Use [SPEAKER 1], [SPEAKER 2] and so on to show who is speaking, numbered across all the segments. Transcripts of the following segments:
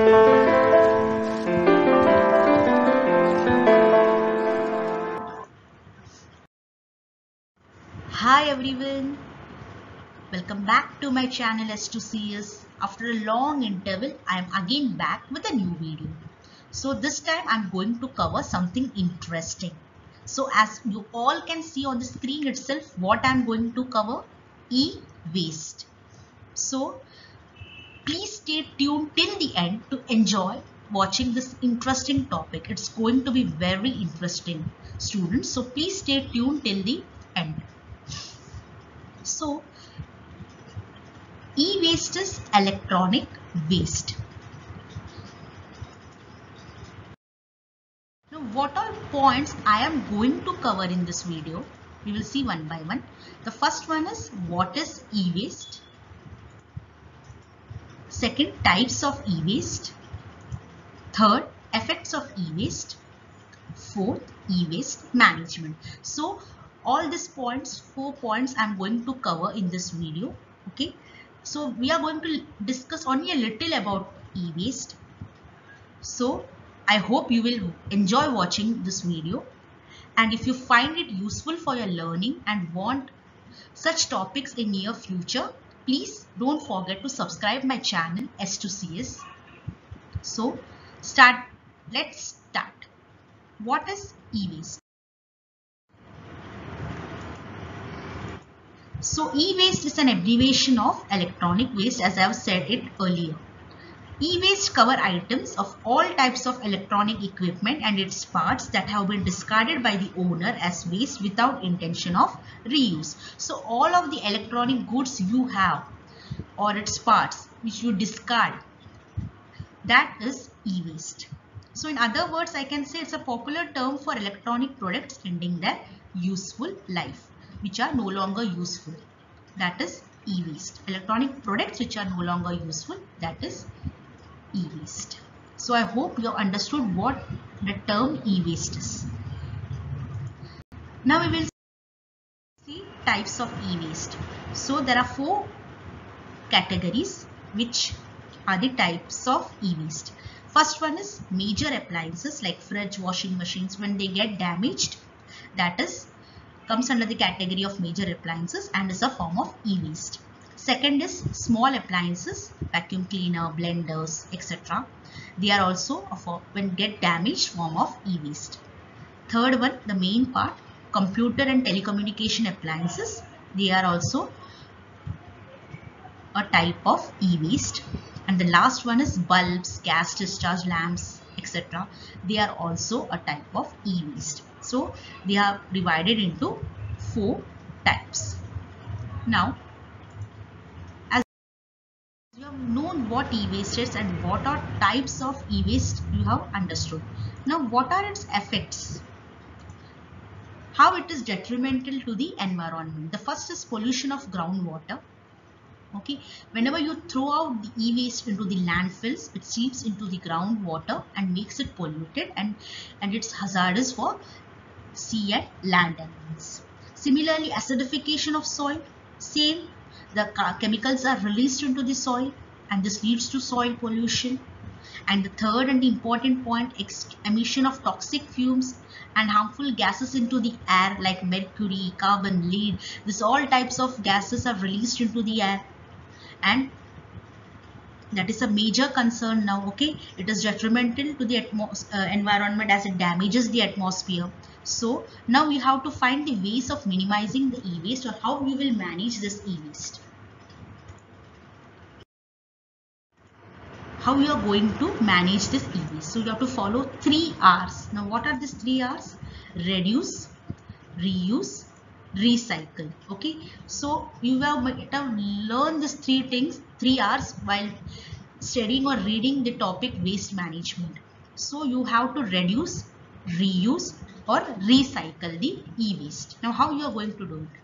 [SPEAKER 1] Hi everyone, welcome back to my channel S2CS. After a long interval, I am again back with a new video. So this time I am going to cover something interesting. So as you all can see on the screen itself, what I am going to cover? E-waste. So please stay tuned till the end to enjoy watching this interesting topic. It's going to be very interesting, students. So please stay tuned till the end. So e-waste is electronic waste. Now, what all points I am going to cover in this video? We will see one by one. The first one is what is e-waste. Second, types of e-waste. Third, effects of e-waste. Fourth, e-waste management. So all these points, 4 points I am going to cover in this video. Okay. So we are going to discuss only a little about e-waste. So I hope you will enjoy watching this video, and if you find it useful for your learning and want such topics in near future, please don't forget to subscribe my channel S2CS. So let's start. What is e-waste? So e-waste is an abbreviation of electronic waste, as I have said it earlier. E-waste cover items of all types of electronic equipment and its parts that have been discarded by the owner as waste without intention of reuse. So all of the electronic goods you have or its parts which you discard, that is e-waste. So in other words, I can say it's a popular term for electronic products ending their useful life, which are no longer useful. That is e-waste. Electronic products which are no longer useful, that is e-waste. So I hope you have understood what the term e-waste is. Now we will see types of e-waste. So there are 4 categories which are the types of e-waste. First one is major appliances like fridge, washing machines. When they get damaged, that is comes under the category of major appliances and is a form of e-waste. Second is small appliances, vacuum cleaner, blenders, etc. They are also when get damaged form of e-waste. Third one, the main part, computer and telecommunication appliances. They are also a type of e-waste. And the last one is bulbs, gas discharge lamps, etc. They are also a type of e-waste. So they are divided into 4 types. Now, as you have known what e-waste is and what are types of e-waste, you have understood. Now, what are its effects? How it is detrimental to the environment? The first is pollution of groundwater. Okay, whenever you throw out the e-waste into the landfills, it seeps into the groundwater and makes it polluted, and it's hazardous for sea and land animals. Similarly, acidification of soil, same, the chemicals are released into the soil and this leads to soil pollution. And the third and the important point, emission of toxic fumes and harmful gases into the air like mercury, carbon, lead. This all types of gases are released into the air, and that is a major concern now. Okay, it is detrimental to the environment as it damages the atmosphere. So now we have to find the ways of minimizing the e-waste, or how we will manage this e-waste. How you are going to manage this e-waste? So you have to follow 3 R's. Now what are these 3 R's? Reduce, reuse, recycle. Okay, so you have learned these 3 R's while studying or reading the topic waste management. So you have to reduce, reuse or recycle the e-waste. Now how you are going to do it?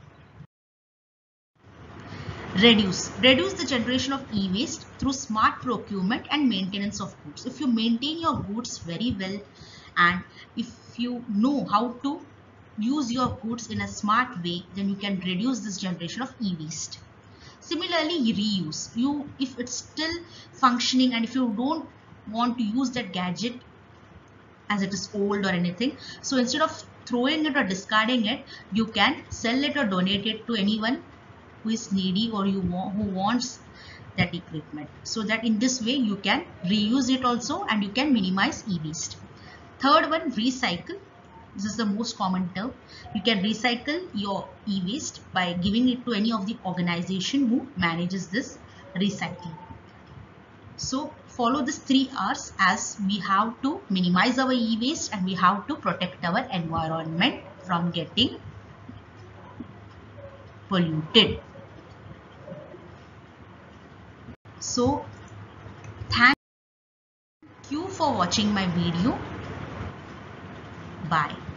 [SPEAKER 1] Reduce the generation of e-waste through smart procurement and maintenance of goods. If you maintain your goods very well and if you know how to use your goods in a smart way, then you can reduce this generation of e-waste. Similarly, reuse. If it's still functioning and if you don't want to use that gadget as it is old or anything. So instead of throwing it or discarding it, you can sell it or donate it to anyone who is needy or who wants that equipment. So that in this way you can reuse it also and you can minimize e-waste. Third one, recycle. This is the most common term. You can recycle your e-waste by giving it to any of the organization who manages this recycling. So follow these 3 R's, as we have to minimize our e-waste and we have to protect our environment from getting polluted. So thank you for watching my video. Bye.